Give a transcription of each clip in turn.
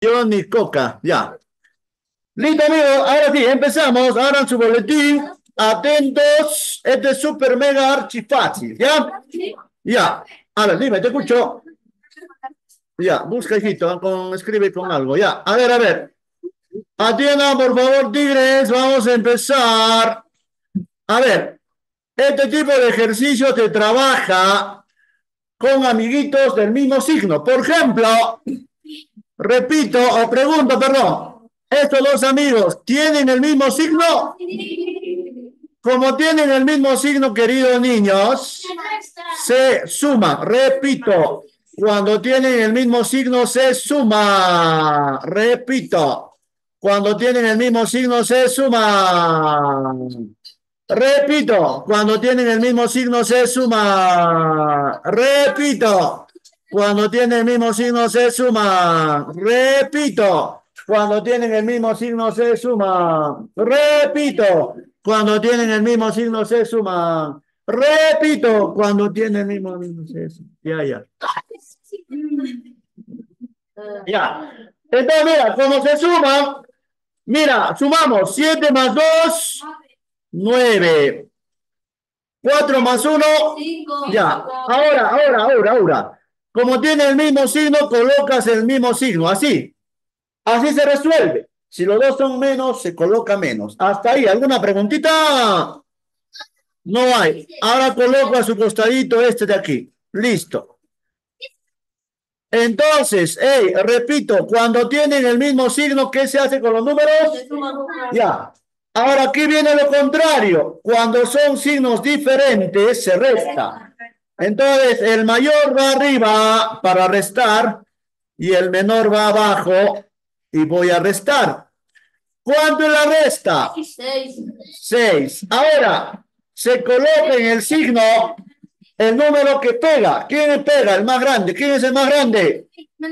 Johnny Coca, ya. Listo, amigos. Ahora sí, empezamos. Ahora su boletín. Atentos. Este es súper mega archi fácil, ¿ya? Ya. A ver, dime, te escucho. Ya, busca, hijito, escribe con algo. Ya, a ver, a ver. Atiendan, por favor, tigres. Vamos a empezar. A ver, este tipo de ejercicio te trabaja con amiguitos del mismo signo. Por ejemplo, repito o pregunto, perdón. Estos dos amigos tienen el mismo signo. Como tienen el mismo signo, queridos niños, se suma. Repito, cuando tienen el mismo signo, se suma. Repito, cuando tienen el mismo signo, se suma. Repito, cuando tienen el mismo signo, se suma. Repito, cuando tienen el mismo signo, se suma. Repito, cuando tienen el mismo signo, se suma. Repito. Cuando tienen el mismo signo se suman. Repito, cuando tienen el mismo signo se suman. Ya, ya. Ya. Entonces, mira, ¿cómo se suman? Mira, sumamos 7 más 2, 9. 4 más uno. Ya. Ahora. Como tiene el mismo signo, colocas el mismo signo. Así. Así se resuelve. Si los dos son menos, se coloca menos. Hasta ahí. ¿Alguna preguntita? No hay. Ahora coloco a su costadito este de aquí. Listo. Entonces, hey, repito, cuando tienen el mismo signo, ¿qué se hace con los números? Ya. Ahora aquí viene lo contrario. Cuando son signos diferentes, se resta. Entonces, el mayor va arriba para restar y el menor va abajo y voy a restar. ¿Cuánto es la resta? 6. Ahora, se coloca en el signo el número que pega. ¿Quién pega? El más grande. ¿Quién es el más grande?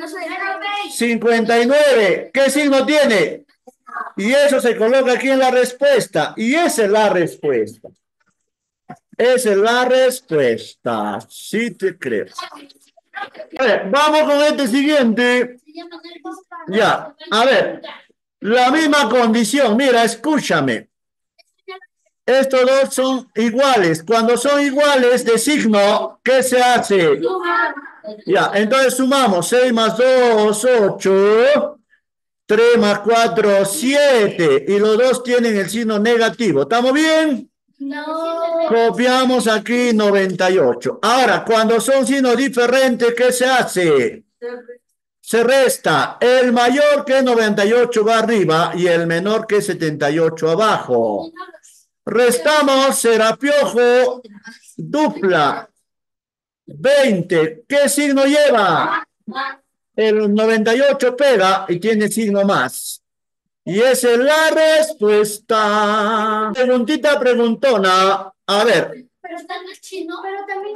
59. ¿Qué signo tiene? Y eso se coloca aquí en la respuesta. Y esa es la respuesta. Esa es la respuesta. Sí te creo. A ver, vamos con este siguiente. Ya, a ver. La misma condición. Mira, escúchame. Estos dos son iguales. Cuando son iguales de signo, ¿qué se hace? Ya, entonces sumamos 6 más 2, 8. 3 más 4, 7. Y los dos tienen el signo negativo. ¿Estamos bien? No. Copiamos aquí 98. Ahora, cuando son signos diferentes, ¿qué se hace? Se resta. El mayor que 98 va arriba y el menor que 78 abajo. Restamos Serapiojo, dupla, 20. ¿Qué signo lleva? El 98 pega y tiene signo más. Y esa es la respuesta. Preguntita preguntona. A ver. Pero está en chino, pero también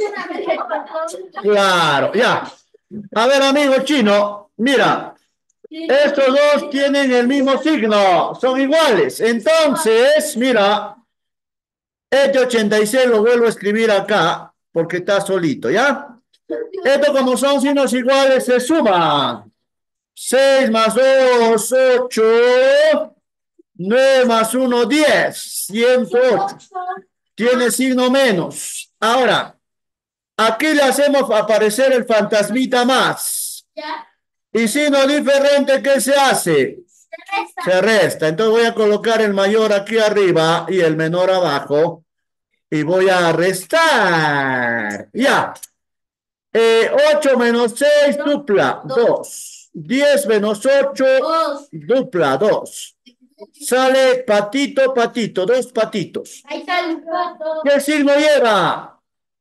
claro, ya. A ver, amigo chino, mira. Estos dos tienen el mismo signo, son iguales. Entonces, mira, este 86 lo vuelvo a escribir acá porque está solito, ¿ya? Esto como son signos iguales se suman. 6 más 2, 8. 9 más 1, 10. 108. Tiene signo menos. Ahora, aquí le hacemos aparecer el fantasmita más. Y signo diferente, ¿qué se hace? Se resta. Entonces voy a colocar el mayor aquí arriba y el menor abajo. Y voy a restar. Ya. 8 menos 6, dupla, 2. 10 menos 8, dupla, 2. Sale patito, patito, dos patitos. Ahí está el pato. ¿Qué signo lleva?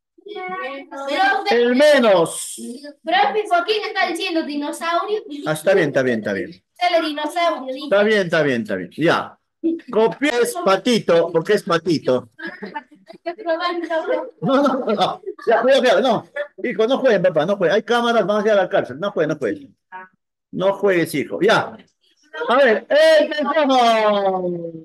El menos. Profe, Joaquín está diciendo dinosaurio. Ah, está bien, está bien, está bien. Sale dinosaurio. Está bien, está bien, está bien. Ya. Copies patito, porque es patito. No, no, no, no. Ya, cuidado, cuidado, no. Hijo, no jueguen, papá, no jueguen. Hay cámaras, vamos a ir a la cárcel. No jueguen, no jueguen. No juegues, hijo. Ya. A ver, empezamos.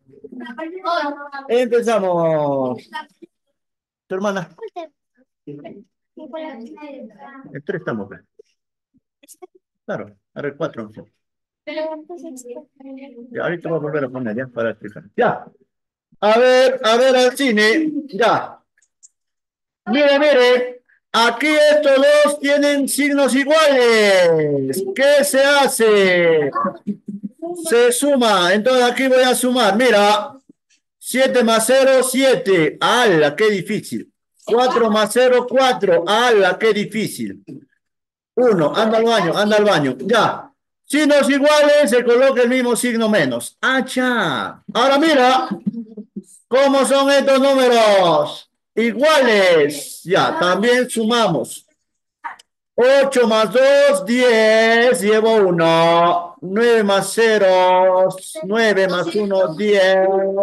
Empezamos. Tu hermana. El tres estamos. Claro, ahora el 4. Pero Ya, ahorita voy a volver a poner, ya, para explicar. Ya. A ver al cine. Ya. Mire, mire. Aquí estos dos tienen signos iguales. ¿Qué se hace? Se suma. Entonces aquí voy a sumar. Mira. 7 más 0, 7. ¡Hala, qué difícil! 4 más 0, 4. ¡Hala, qué difícil! 1, anda al baño, anda al baño. Ya. Signos iguales, se coloca el mismo signo menos. ¡Acha! Ahora mira, ¿cómo son estos números? Iguales. Ya, también sumamos. 8 más 2, 10. Llevo 1. 9 más 0, 9 más 1, 10.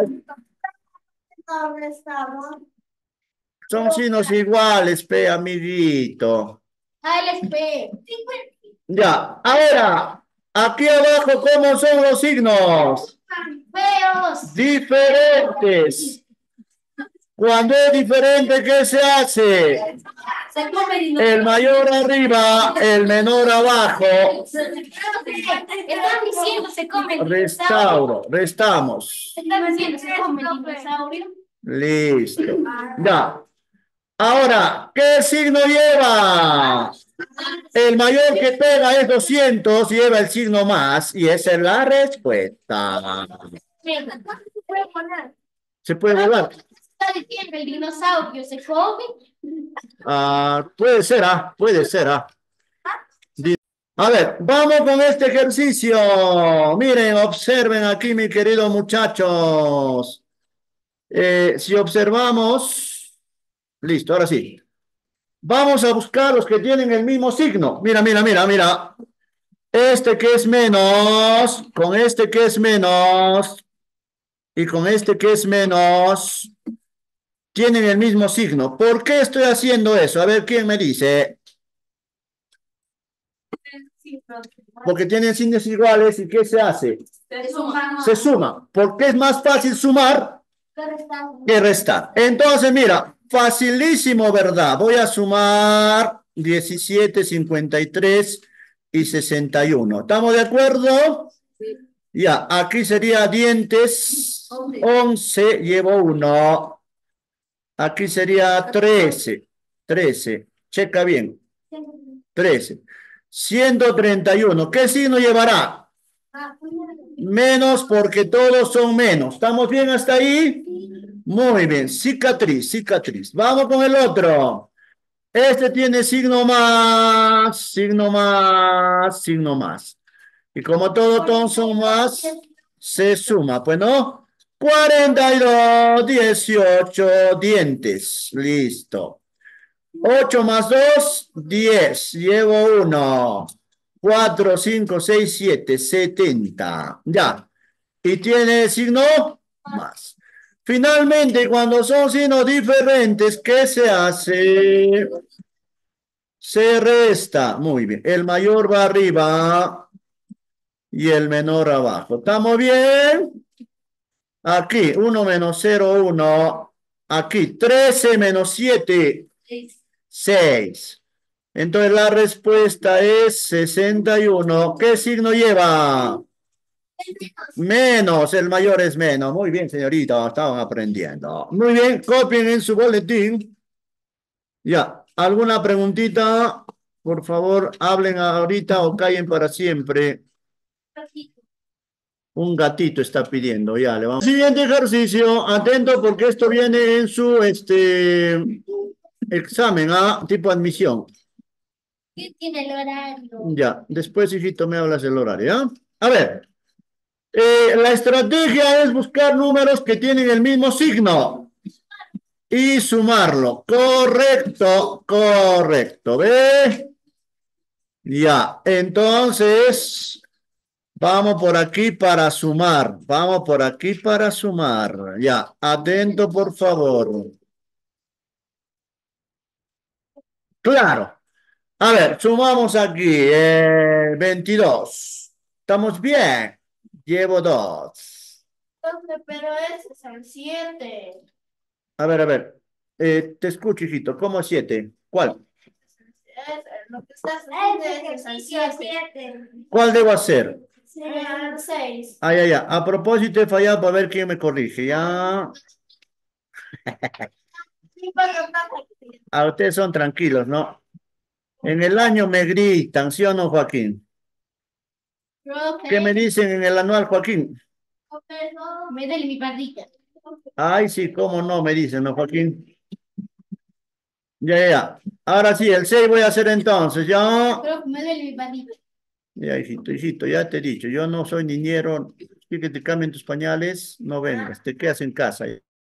Son signos iguales, pe, amiguito. ALP. Ya, ahora, aquí abajo, ¿cómo son los signos? Feos. Diferentes. Cuando es diferente, ¿qué se hace? Se comen. El mayor arriba, el menor abajo. Están diciendo se comen. Restauro, restamos. Están diciendo se comen dinosaurio. Listo. Ya. Ahora, ¿qué signo lleva? El mayor que pega es 200, lleva el signo más, y esa es la respuesta. Se puede poner. ¿Se puede volar? Está diciendo el dinosaurio se come. Ah, puede ser, puede ser, A ver, vamos con este ejercicio. Miren, observen aquí, mis queridos muchachos. Si observamos, listo, ahora sí. Vamos a buscar los que tienen el mismo signo. Mira, mira, mira, mira. Este que es menos, con este que es menos, y con este que es menos, tienen el mismo signo. ¿Por qué estoy haciendo eso? A ver, ¿quién me dice? Porque tienen signos iguales, ¿y qué se hace? Se suma. Porque es más fácil sumar que restar. Entonces, mira, facilísimo, ¿verdad? Voy a sumar 17, 53 y 61. ¿Estamos de acuerdo? Ya, aquí sería dientes, 11, llevo 1. Aquí sería 13, 13. Checa bien, 13. 131. ¿Qué signo llevará? Menos porque todos son menos. ¿Estamos bien hasta ahí? Muy bien, cicatriz, cicatriz. Vamos con el otro. Este tiene signo más, signo más, signo más. Y como todos son más, se suma, pues no. 42, 18 dientes. Listo. 8 más 2, 10. Llevo 1. 4, 5, 6, 7, 70. Ya. Y tiene signo más. Finalmente, cuando son signos diferentes, ¿qué se hace? Se resta. Muy bien. El mayor va arriba y el menor abajo. ¿Estamos bien? Aquí, 1 menos 0, 1. Aquí, 13 menos 7, 6. Entonces la respuesta es 61. ¿Qué signo lleva? Menos, el mayor es menos. Muy bien, señorita, estaban aprendiendo. Muy bien, copien en su boletín. Ya, ¿alguna preguntita? Por favor, hablen ahorita o callen para siempre. Un gatito está pidiendo, ya le vamos. Siguiente ejercicio, atento porque esto viene en su examen, tipo admisión. ¿Qué tiene el horario? Ya, después, hijito, me hablas del horario, ¿ya? A ver, la estrategia es buscar números que tienen el mismo signo y sumarlo. Correcto, correcto, ¿ve? Ya, entonces, vamos por aquí para sumar. Vamos por aquí para sumar. Ya, atento, por favor. Claro. A ver, sumamos aquí. 22. ¿Estamos bien? Llevo 2. Entonces, pero ese son 7. A ver, a ver. Te escucho, hijito. ¿Cómo 7? ¿Cuál? Lo que estás haciendo es el 7. ¿Cuál debo hacer? 6. Ah, ya, ya. A propósito, he fallado para ver quién me corrige. Ya. A ustedes son tranquilos, ¿no? En el año me gritan, ¿sí o no, Joaquín? ¿Qué me dicen en el anual, Joaquín? Me duele mi patita. Ay, sí, cómo no, me dicen, ¿no, Joaquín? Ya, ya, ya. Ahora sí, el 6 voy a hacer entonces, ya. Profe, me duele mi patita. Ya, hijito, ya te he dicho, yo no soy niñero. Si que te cambien tus pañales, no vengas, te quedas en casa.